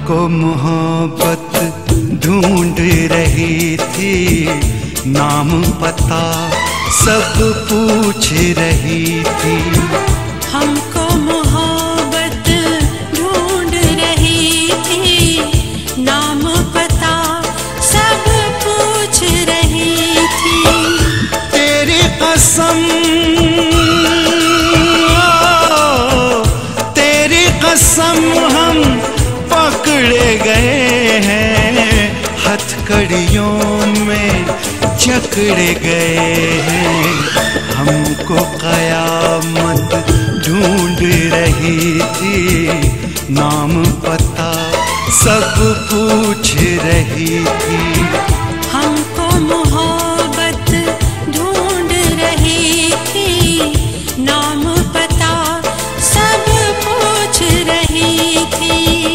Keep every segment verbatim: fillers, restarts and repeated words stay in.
हमको मोहब्बत ढूंढ रही थी, नाम पता सब पूछ रही थी। हमको मोहब्बत ढूंढ रही थी, नाम पता सब पूछ रही थी। तेरी कसम, तेरी कसम हम पकड़े गए हैं, हथकड़ियों में जकड़े गए हैं। हमको कयामत ढूंढ रही थी, नाम पता सब पूछ रही थी। हमको मोहब्बत ढूंढ रही थी, नाम पता सब पूछ रही थी।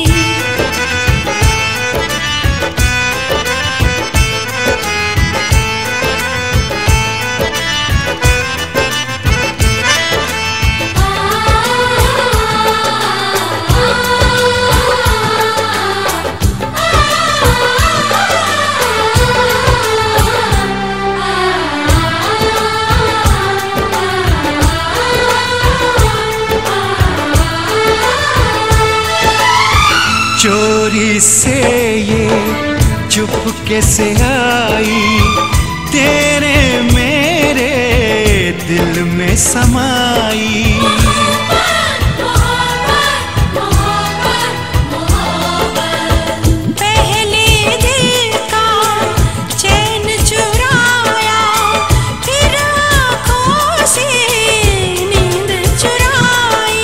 चोरी से ये चुपके से आई, तेरे मेरे दिल में समाई। पहले दिल का चैन चुराया, फिर आँखों से नींद चुराई।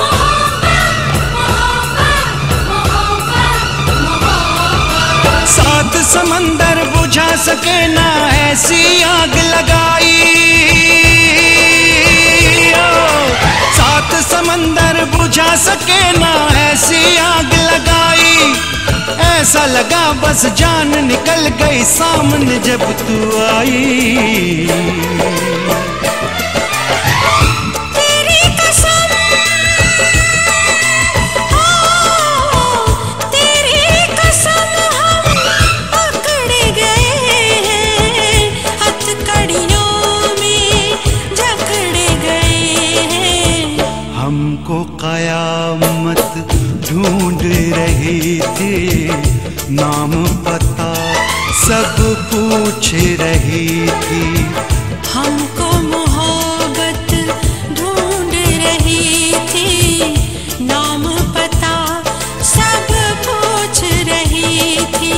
सात समंदर बुझा सके ना ऐसी आग लगाई, ओ, सात समंदर बुझा सके ना ऐसी आग लगाई। ऐसा लगा बस जान निकल गई सामने जब तू आई। हमको कयामत ढूंढ रही थी, नाम पता सब पूछ रही थी। हमको मोहब्बत ढूंढ रही थी, नाम पता सब पूछ रही थी।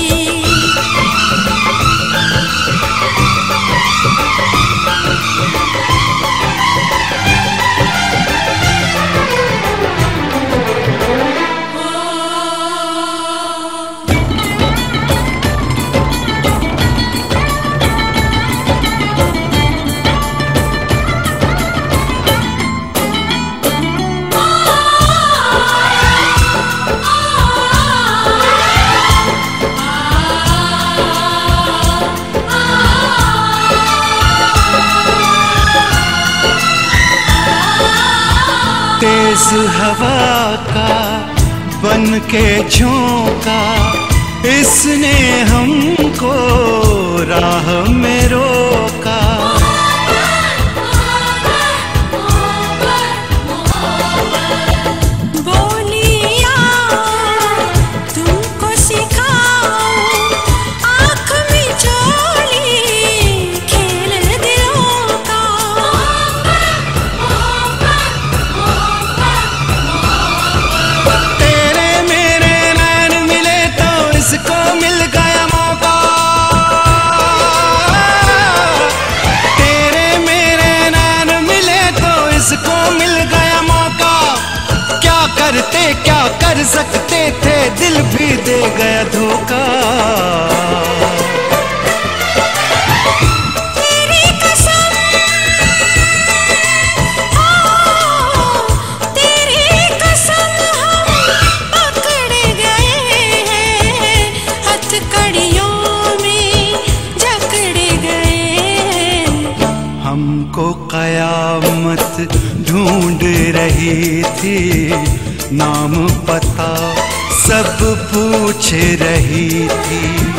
तेज हवा का बन के झोंका, इसने हमको राह में रोका। बोलिया तुमको सिखाऊं, आँख में चोली खेल दिलों का। इसको मिल गया मौका, तेरे मेरे नैन मिले तो इसको मिल गया मौका। क्या करते क्या कर सकते थे, दिल भी दे गया धोखा। हमको कयामत ढूंढ रही थी, नाम पता सब पूछ रही थी।